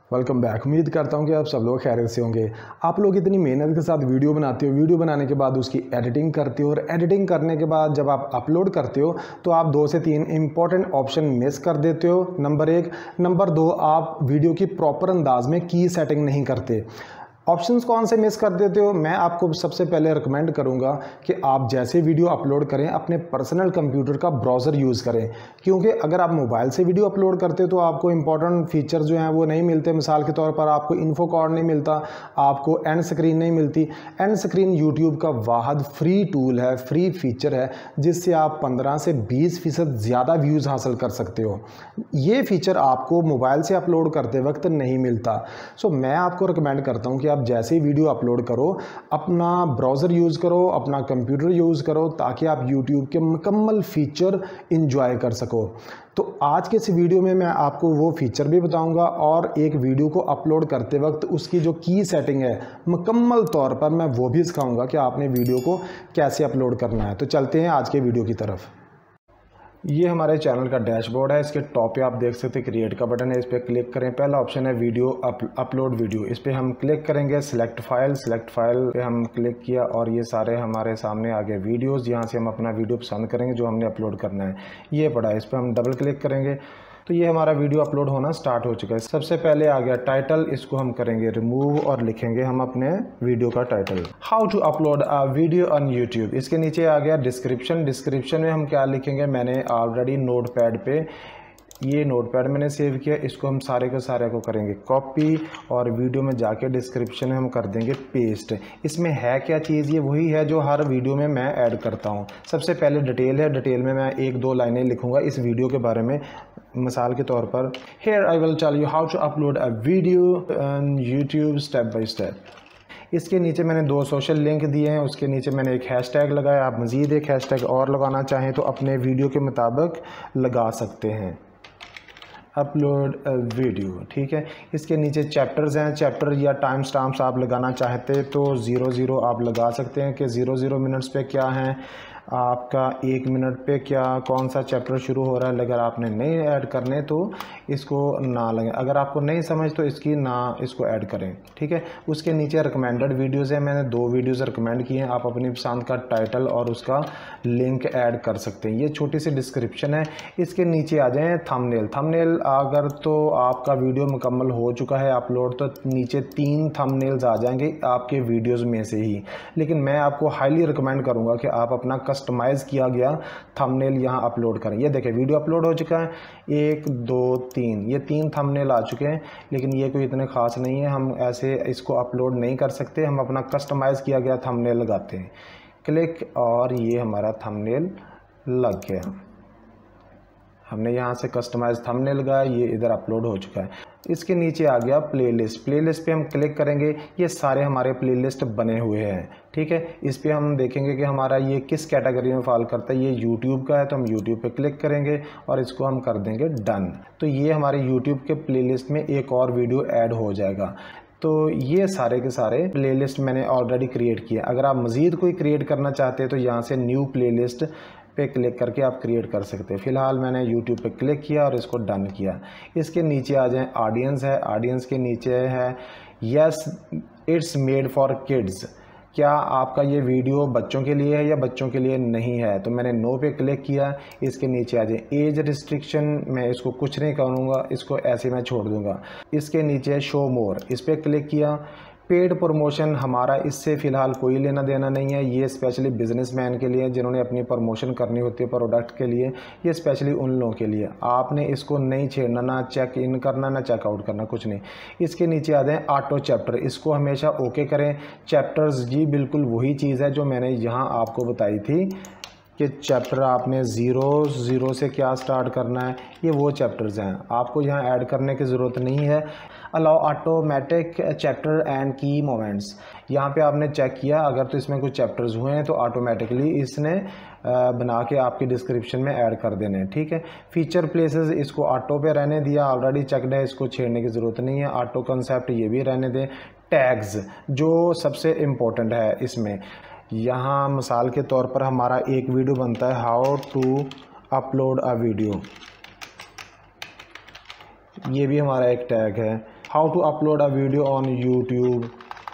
Welcome back. उम्मीद करता हूँ कि आप सब लोग खैरियत से होंगे। आप लोग इतनी मेहनत के साथ वीडियो बनाते हो, वीडियो बनाने के बाद उसकी एडिटिंग करते हो और एडिटिंग करने के बाद जब आप अपलोड करते हो तो आप 2 से 3 इंपॉर्टेंट ऑप्शन मिस कर देते हो। नंबर 1। नंबर 2, आप वीडियो की प्रॉपर अंदाज में की सेटिंग नहीं करते। ऑप्शंस कौन से मिस कर देते हो? मैं आपको सबसे पहले रिकमेंड करूंगा कि आप जैसे वीडियो अपलोड करें अपने पर्सनल कंप्यूटर का ब्राउज़र यूज़ करें, क्योंकि अगर आप मोबाइल से वीडियो अपलोड करते हो तो आपको इंपॉर्टेंट फीचर जो हैं वो नहीं मिलते। मिसाल के तौर पर आपको इन्फो कार्ड नहीं मिलता, आपको एंड स्क्रीन नहीं मिलती। एंड स्क्रीन यूट्यूब का वाहद फ्री टूल है, फ्री फीचर है, जिससे आप 15 से 20% ज़्यादा व्यूज़ हासिल कर सकते हो। ये फीचर आपको मोबाइल से अपलोड करते वक्त नहीं मिलता। सो मैं आपको रिकमेंड करता हूँ कि आप जैसे ही वीडियो अपलोड करो अपना ब्राउज़र यूज़ करो, अपना कंप्यूटर यूज़ करो, ताकि आप यूट्यूब के मुकम्मल फीचर इंजॉय कर सको। तो आज के इस वीडियो में मैं आपको वो फीचर भी बताऊंगा और एक वीडियो को अपलोड करते वक्त उसकी जो की सेटिंग है मुकम्मल तौर पर मैं वो भी सिखाऊंगा कि आपने वीडियो को कैसे अपलोड करना है। तो चलते हैं आज के वीडियो की तरफ। ये हमारे चैनल का डैशबोर्ड है। इसके टॉप पे आप देख सकते हैं क्रिएट का बटन है, इस पर क्लिक करें। पहला ऑप्शन है वीडियो अपलोड वीडियो, इस पर हम क्लिक करेंगे। सिलेक्ट फाइल पे हम क्लिक किया और ये सारे हमारे सामने आ गए वीडियोज़। यहाँ से हम अपना वीडियो पसंद करेंगे जो हमने अपलोड करना है, ये पड़ा है, इस पर हम डबल क्लिक करेंगे तो ये हमारा वीडियो अपलोड होना स्टार्ट हो चुका है। सबसे पहले आ गया टाइटल, इसको हम करेंगे रिमूव और लिखेंगे हम अपने वीडियो का title, how to upload a video on YouTube. इसके नीचे आ गया डिस्क्रिप्शन में हम क्या लिखेंगे, मैंने ऑलरेडी नोटपैड पे ये नोटपैड मैंने सेव किया, इसको हम सारे को करेंगे कॉपी और वीडियो में जाके डिस्क्रिप्शन में हम कर देंगे पेस्ट। इसमें है क्या चीज़, ये वही है जो हर वीडियो में मैं ऐड करता हूँ। सबसे पहले डिटेल है, डिटेल में मैं 1-2 लाइनें लिखूंगा इस वीडियो के बारे में। मिसाल के तौर पर here I will tell you how to upload a video on YouTube step by step. इसके नीचे मैंने 2 सोशल लिंक दिए हैं, उसके नीचे मैंने एक हैशटैग लगाया। आप मज़ीद एक हैशटैग और लगाना चाहें तो अपने वीडियो के मुताबिक लगा सकते हैं, अपलोड वीडियो, ठीक है। इसके नीचे चैप्टर्स हैं, चैप्टर या टाइम स्टैम्प्स आप लगाना चाहते तो 00 आप लगा सकते हैं कि 00 मिनट्स पे क्या हैं, आपका 1 मिनट पे क्या कौन सा चैप्टर शुरू हो रहा है। अगर आपने नहीं ऐड करने तो इसको ना लगें, अगर आपको नहीं समझ तो इसको ऐड करें, ठीक है। उसके नीचे रिकमेंडेड वीडियोज़ हैं, मैंने 2 वीडियोज़ रिकमेंड किए हैं। आप अपनी पसंद का टाइटल और उसका लिंक ऐड कर सकते हैं। ये छोटी सी डिस्क्रिप्शन है। इसके नीचे आ जाएँ थंबनेल। अगर तो आपका वीडियो मुकम्मल हो चुका है अपलोड तो नीचे 3 थंबनेल्स आ जाएंगे आपके वीडियोज़ में से ही, लेकिन मैं आपको हाईली रिकमेंड करूँगा कि आप अपना कस्टमाइज़ किया गया थंबनेल यहाँ अपलोड करें। ये देखें वीडियो अपलोड हो चुका है, 1 2 3, ये 3 थंबनेल आ चुके हैं, लेकिन ये कोई इतने ख़ास नहीं है। हम ऐसे इसको अपलोड नहीं कर सकते, हम अपना कस्टमाइज़ किया गया थंबनेल लगाते हैं, क्लिक, और ये हमारा थंबनेल लग गया। हमने यहाँ से कस्टमाइज थंबनेल लगाया, ये इधर अपलोड हो चुका है। इसके नीचे आ गया प्लेलिस्ट पे हम क्लिक करेंगे, ये सारे हमारे प्लेलिस्ट बने हुए हैं, ठीक है। इस पे हम देखेंगे कि हमारा ये किस कैटेगरी में फॉल करता है। ये यूट्यूब का है तो हम यूट्यूब पे क्लिक करेंगे और इसको हम कर देंगे डन। तो ये हमारे यूट्यूब के प्लेलिस्ट में एक और वीडियो ऐड हो जाएगा। तो ये सारे के सारे प्लेलिस्ट मैंने ऑलरेडी क्रिएट किए। अगर आप मज़ीद कोई क्रिएट करना चाहते हैं तो यहाँ से न्यू प्लेलिस्ट पे क्लिक करके आप क्रिएट कर सकते हैं। फ़िलहाल मैंने YouTube पे क्लिक किया और इसको डन किया। इसके नीचे आ जाएं ऑडियंस है, ऑडियंस के नीचे है yes it's made for kids, क्या आपका ये वीडियो बच्चों के लिए है या बच्चों के लिए नहीं है, तो मैंने नो पे क्लिक किया। इसके नीचे आ जाए एज रिस्ट्रिक्शन, मैं इसको कुछ नहीं करूँगा, इसको ऐसे मैं छोड़ दूँगा। इसके नीचे शो मोर, इस पर क्लिक किया। पेड प्रमोशन, हमारा इससे फ़िलहाल कोई लेना देना नहीं है, ये स्पेशली बिजनेसमैन के लिए जिन्होंने अपनी प्रमोशन करनी होती है प्रोडक्ट के लिए, ये स्पेशली उन लोगों के लिए। आपने इसको नहीं छेड़ना, ना चेक इन करना ना चेकआउट करना, कुछ नहीं। इसके नीचे आ जाए ऑटो चैप्टर, इसको हमेशा ओके करें। चैप्टर्स जी बिल्कुल वही चीज़ है जो मैंने यहाँ आपको बताई थी कि चैप्टर आपने 0 से क्या स्टार्ट करना है, ये वो चैप्टर्स हैं, आपको यहाँ ऐड करने की ज़रूरत नहीं है। Allow automatic chapter and key moments, यहाँ पे आपने चेक किया अगर तो इसमें कुछ चैप्टर्स हुए हैं तो ऑटोमेटिकली इसने बना के आपकी डिस्क्रिप्शन में ऐड कर देने, ठीक है। फीचर प्लेसेस, इसको ऑटो पे रहने दिया, ऑलरेडी चेकड है, इसको छेड़ने की ज़रूरत नहीं है। ऑटो कंसेप्ट ये भी रहने दें। टैग्स जो सबसे इम्पोर्टेंट है इसमें, यहाँ मिसाल के तौर पर हमारा एक वीडियो बनता है how to upload a video, ये भी हमारा एक टैग है। How to upload a video on YouTube,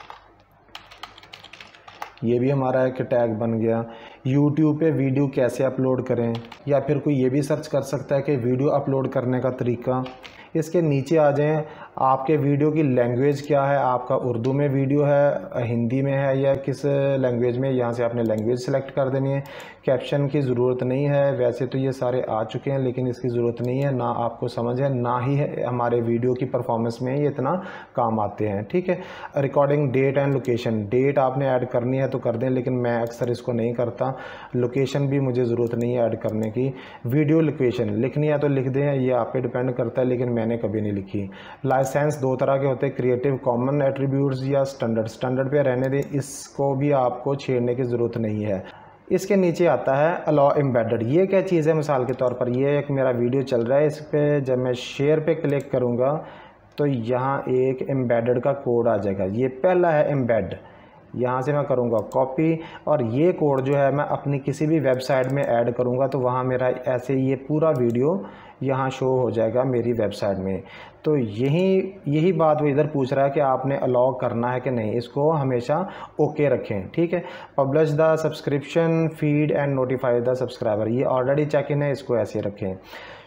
ये भी हमारा एक टैग बन गया। यूट्यूब पे वीडियो कैसे अपलोड करें, या फिर कोई ये भी सर्च कर सकता है कि वीडियो अपलोड करने का तरीका। इसके नीचे आ जाएं, आपके वीडियो की लैंग्वेज क्या है, आपका उर्दू में वीडियो है, हिंदी में है, या किस लैंग्वेज में, यहाँ से आपने लैंग्वेज सेलेक्ट कर देनी है। कैप्शन की ज़रूरत नहीं है, वैसे तो ये सारे आ चुके हैं लेकिन इसकी ज़रूरत नहीं है, ना आपको समझ है, ना ही है हमारे वीडियो की परफॉर्मेंस में ये इतना काम आते हैं। ठीक है। Recording date and location, date आपने ऐड करनी है तो कर दें, लेकिन मैं अक्सर इसको नहीं करता। लोकेशन भी मुझे ज़रूरत नहीं है ऐड करने की। वीडियो लोकेशन लिखनी है तो लिख दें, ये आप पे डिपेंड करता है, लेकिन मैंने कभी नहीं लिखी। लाइसेंस दो तरह के होते हैं, क्रिएटिव कॉमन एट्रीब्यूट्स या स्टैंडर्ड। स्टैंडर्ड पे रहने दें, इसको भी आपको छेड़ने की ज़रूरत नहीं है। इसके नीचे आता है अलाउ एम्बेडेड। ये क्या चीज़ है, मिसाल के तौर पर ये एक मेरा वीडियो चल रहा है, इस पर जब मैं शेयर पे क्लिक करूँगा तो यहाँ एक एम्बेडेड का कोड आ जाएगा। ये पहला है एम्बेड, यहाँ से मैं करूँगा कॉपी, और ये कोड जो है मैं अपनी किसी भी वेबसाइट में ऐड करूँगा तो वहाँ मेरा ऐसे ये पूरा वीडियो यहाँ शो हो जाएगा मेरी वेबसाइट में। तो यही बात वो इधर पूछ रहा है कि आपने अलाउ करना है कि नहीं, इसको हमेशा ओके रखें। ठीक है। Publish the subscription feed and notify the subscriber, ये ऑलरेडी चेक इन है, इसको ऐसे रखें।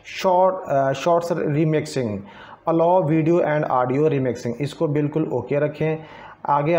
Shorts remixing, allow video and audio remixing, इसको बिल्कुल ओके रखें। आगे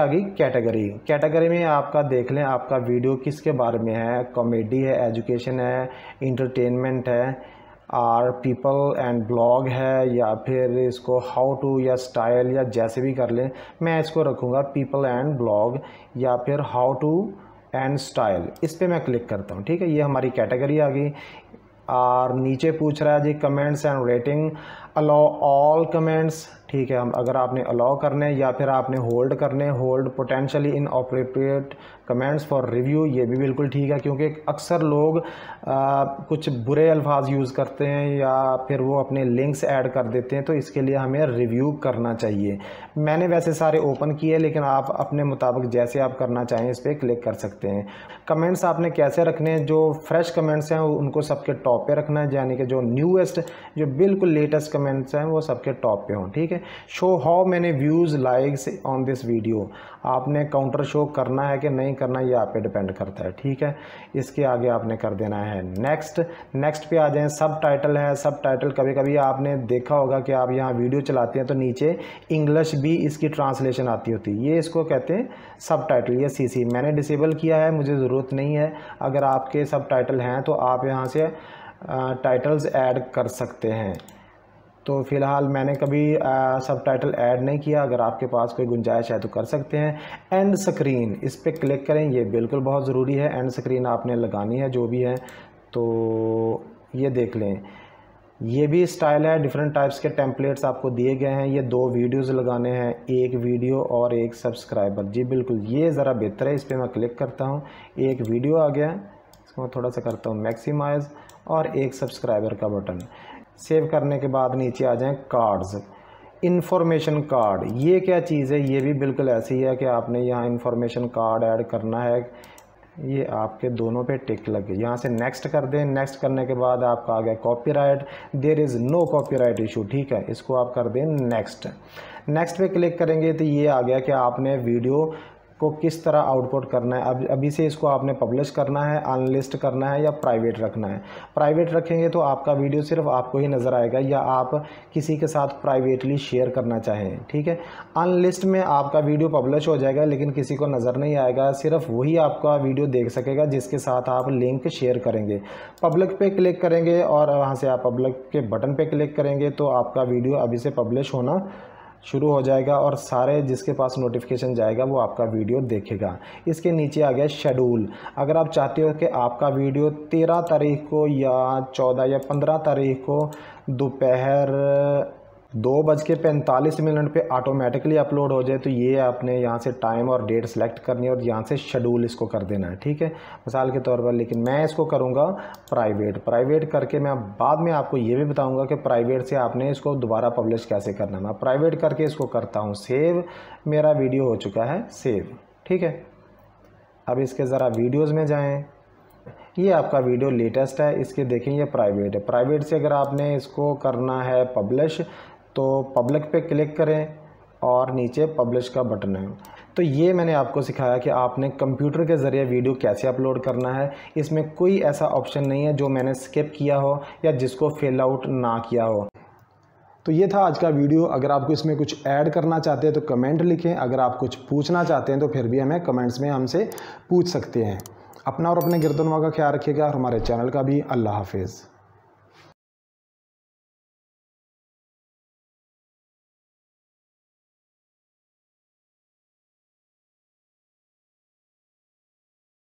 कैटेगरी में आपका देख लें आपका वीडियो किसके बारे में है, कॉमेडी है, एजुकेशन है, इंटरटेनमेंट है, और पीपल एंड ब्लॉग है, या फिर इसको हाउ टू या स्टाइल या जैसे भी कर लें। मैं इसको रखूँगा पीपल एंड ब्लॉग या फिर हाउ टू एंड स्टाइल, इस पर मैं क्लिक करता हूँ। ठीक है। ये हमारी कैटेगरी आ गई। और नीचे पूछ रहा है जी comments and rating, allow all comments. ठीक है। हम अगर आपने अलाउ करने या फिर आपने होल्ड करने, hold potentially inappropriate comments for review, ये भी बिल्कुल ठीक है, क्योंकि अक्सर लोग कुछ बुरे अल्फाज यूज़ करते हैं या फिर वो अपने लिंक्स ऐड कर देते हैं, तो इसके लिए हमें रिव्यू करना चाहिए। मैंने वैसे सारे ओपन किए, लेकिन आप अपने मुताबिक जैसे आप करना चाहें इस पर क्लिक कर सकते हैं। कमेंट्स आपने कैसे रखने हैं, जो फ्रेश कमेंट्स हैं उनको सबके टॉप पे रखना है, यानी कि जो न्यूएस्ट, जो बिल्कुल लेटेस्ट कमेंट्स हैं वो सबके टॉप पे हों। ठीक है। Show how many views likes on this video, आपने काउंटर शो करना है कि नहीं करना, ये आप पे डिपेंड करता है। ठीक है। इसके आगे आपने कर देना है नेक्स्ट पे आ जाएं। सब टाइटल है, सब टाइटल कभी कभी आपने देखा होगा कि आप यहाँ वीडियो चलाते हैं तो नीचे इंग्लिश भी इसकी ट्रांसलेशन आती होती है, ये इसको कहते हैं सब टाइटल। ये सीसी मैंने डिसेबल किया है, मुझे ज़रूरत नहीं है। अगर आपके सब टाइटल हैं तो आप यहाँ से टाइटल्स ऐड कर सकते हैं। तो फ़िलहाल मैंने कभी सब टाइटल ऐड नहीं किया, अगर आपके पास कोई गुंजाइश है तो कर सकते हैं। एंड स्क्रीन, इस पर क्लिक करें, ये बिल्कुल बहुत ज़रूरी है। एंड स्क्रीन आपने लगानी है जो भी है, तो ये देख लें, ये भी स्टाइल है। डिफरेंट टाइप्स के टेम्पलेट्स आपको दिए गए हैं। ये 2 वीडियोज़ लगाने हैं, एक वीडियो और एक सब्सक्राइबर। जी बिल्कुल, ये ज़रा बेहतर है। इस पर मैं क्लिक करता हूँ, एक वीडियो आ गया, इसको मैं थोड़ा सा करता हूँ मैक्सिमाइज़, और एक सब्सक्राइबर का बटन। सेव करने के बाद नीचे आ जाएं कार्ड्स, इन्फॉर्मेशन कार्ड। ये क्या चीज़ है, ये भी बिल्कुल ऐसी है कि आपने यहाँ इन्फॉर्मेशन कार्ड ऐड करना है। ये आपके दोनों पे टिक लगे, यहाँ से नेक्स्ट कर दें। नेक्स्ट करने के बाद आपका आ गया copyright, there is no copyright issue. ठीक है। इसको आप कर दें नेक्स्ट पे क्लिक करेंगे तो ये आ गया कि आपने वीडियो को किस तरह आउटपुट करना है। अब अभी से इसको आपने पब्लिश करना है, अनलिस्ट करना है या प्राइवेट रखना है। प्राइवेट रखेंगे तो आपका वीडियो सिर्फ आपको ही नज़र आएगा, या आप किसी के साथ प्राइवेटली शेयर करना चाहें। ठीक है। अनलिस्ट में आपका वीडियो पब्लिश हो जाएगा, लेकिन किसी को नज़र नहीं आएगा, सिर्फ वही आपका वीडियो देख सकेगा जिसके साथ आप लिंक शेयर करेंगे। पब्लिक पे क्लिक करेंगे और वहाँ से आप पब्लिक के बटन पे क्लिक करेंगे तो आपका वीडियो अभी से पब्लिश होना शुरू हो जाएगा, और सारे जिसके पास नोटिफिकेशन जाएगा वो आपका वीडियो देखेगा। इसके नीचे आ गया शेड्यूल। अगर आप चाहते हो कि आपका वीडियो 13 तारीख को या 14 या 15 तारीख को दोपहर 2:45 पे ऑटोमेटिकली अपलोड हो जाए, तो ये आपने यहाँ से टाइम और डेट सेलेक्ट करनी है और यहाँ से शेड्यूल इसको कर देना है। ठीक है। मिसाल के तौर पर, लेकिन मैं इसको करूँगा प्राइवेट करके मैं बाद में आपको ये भी बताऊँगा कि प्राइवेट से आपने इसको दोबारा पब्लिश कैसे करना है। मैं प्राइवेट करके इसको करता हूँ सेव, मेरा वीडियो हो चुका है सेव। ठीक है। अब इसके ज़रा वीडियोज़ में जाएँ, ये आपका वीडियो लेटेस्ट है, इसके देखें ये प्राइवेट है। प्राइवेट से अगर आपने इसको करना है पब्लिश, तो पब्लिक पे क्लिक करें और नीचे पब्लिश का बटन है। तो ये मैंने आपको सिखाया कि आपने कंप्यूटर के ज़रिए वीडियो कैसे अपलोड करना है। इसमें कोई ऐसा ऑप्शन नहीं है जो मैंने स्किप किया हो या जिसको फिल आउट ना किया हो। तो ये था आज का वीडियो। अगर आपको इसमें कुछ ऐड करना चाहते हैं तो कमेंट लिखें, अगर आप कुछ पूछना चाहते हैं तो फिर भी हमें कमेंट्स में हमसे पूछ सकते हैं। अपना और अपने गिरदनवा का ख्याल रखिएगा और हमारे चैनल का भी। अल्लाह हाफिज़।